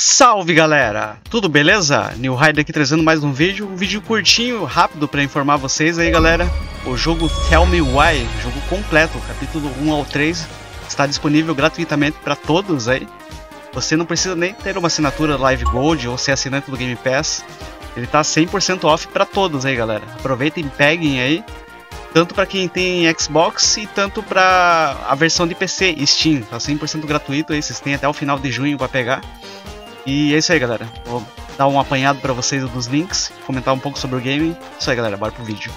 Salve galera, tudo beleza? New Rider aqui trazendo mais um vídeo curtinho, rápido para informar vocês aí galera. O jogo Tell Me Why, jogo completo, capítulo 1 ao 3, está disponível gratuitamente para todos aí. Você não precisa nem ter uma assinatura Live Gold ou ser assinante do Game Pass. Ele tá 100% off para todos aí galera, aproveitem e peguem aí. Tanto para quem tem Xbox e tanto para a versão de PC, Steam, tá 100% gratuito aí, vocês têm até o final de junho para pegar. E é isso aí galera, vou dar um apanhado para vocês dos links, comentar um pouco sobre o game. Isso aí galera, bora pro vídeo.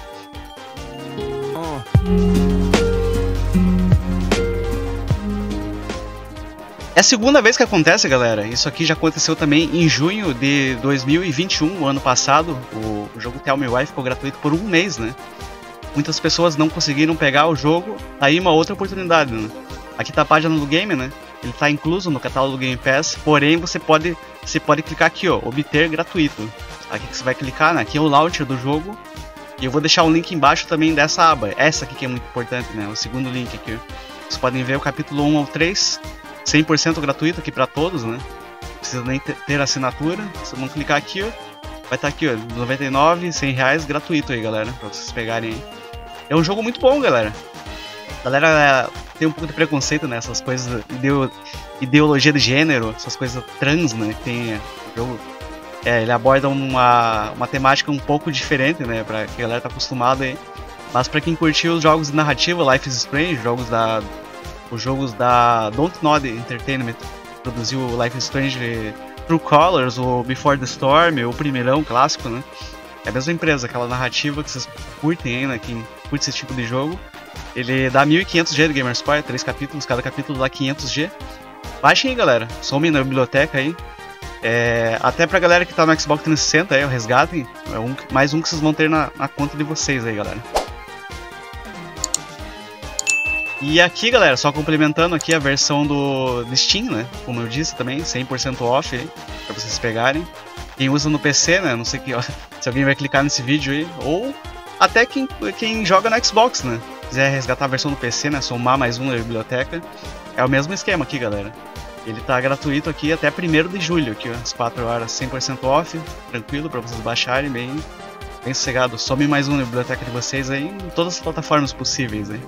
É a segunda vez que acontece galera, isso aqui já aconteceu também em junho de 2021, o ano passado. O jogo Tell Me Why ficou gratuito por um mês, né? Muitas pessoas não conseguiram pegar o jogo, aí uma outra oportunidade, né? Aqui tá a página do game, né? Ele tá incluso no catálogo do Game Pass, porém você pode clicar aqui, ó, obter gratuito. Aqui que você vai clicar, né? Aqui é o launcher do jogo. E eu vou deixar um link embaixo também dessa aba. Essa aqui que é muito importante, né? O segundo link aqui. Vocês podem ver o capítulo 1 ao 3, 100% gratuito aqui pra todos, né? Não precisa nem ter assinatura. Vocês vão clicar aqui, ó. Vai estar aqui, ó, 99, 100 reais gratuito aí, galera, pra vocês pegarem aí. É um jogo muito bom, galera. A galera tem um pouco de preconceito nessas coisas, ideologia de gênero, essas coisas trans, né? Tem o jogo, ele aborda uma temática um pouco diferente, né? Pra que a galera tá acostumada aí. Mas pra quem curtiu os jogos de narrativa, Life is Strange, os jogos da Dontnod Entertainment, produziu o Life is Strange, True Colors, o Before the Storm, o primeirão clássico, né? É a mesma empresa, aquela narrativa que vocês curtem aí, né? Quem curte esse tipo de jogo. Ele dá 1500G de Gamerscore, 3 capítulos, cada capítulo dá 500G. Baixem aí, galera. Somem na biblioteca aí. Até pra galera que tá no Xbox 360 aí, resgatem. É mais um que vocês vão ter na conta de vocês aí, galera. E aqui, galera, só complementando aqui a versão do Steam, né? Como eu disse também, 100% off aí, pra vocês pegarem. Quem usa no PC, né? Não sei se alguém vai clicar nesse vídeo aí. Ou até quem joga no Xbox, né? Quiser resgatar a versão do PC, né? Somar mais um na biblioteca. É o mesmo esquema aqui, galera. Ele tá gratuito aqui até 1º de julho, aqui, ó, às 4 horas, 100% off. Tranquilo, pra vocês baixarem bem sossegado. Some mais um na biblioteca de vocês aí, em todas as plataformas possíveis aí.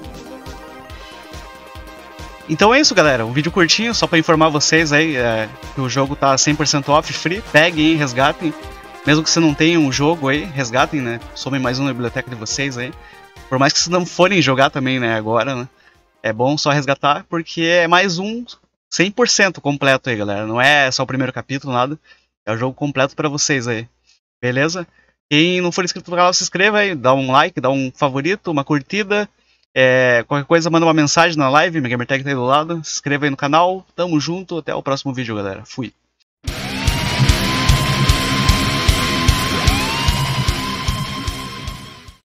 Então é isso, galera, um vídeo curtinho, só pra informar vocês aí que o jogo tá 100% off, free, peguem, resgatem. Mesmo que você não tenha um jogo aí, resgatem, né, somem mais um na biblioteca de vocês aí. Por mais que vocês não forem jogar também, né, agora, né, é bom só resgatar, porque é mais um 100% completo aí, galera. Não é só o primeiro capítulo, nada, é o jogo completo pra vocês aí, beleza? Quem não for inscrito no canal, se inscreva aí, dá um like, dá um favorito, uma curtida. Qualquer coisa, manda uma mensagem na live, minha gamertag tá aí do lado. Se inscreva aí no canal, tamo junto, até o próximo vídeo, galera. Fui!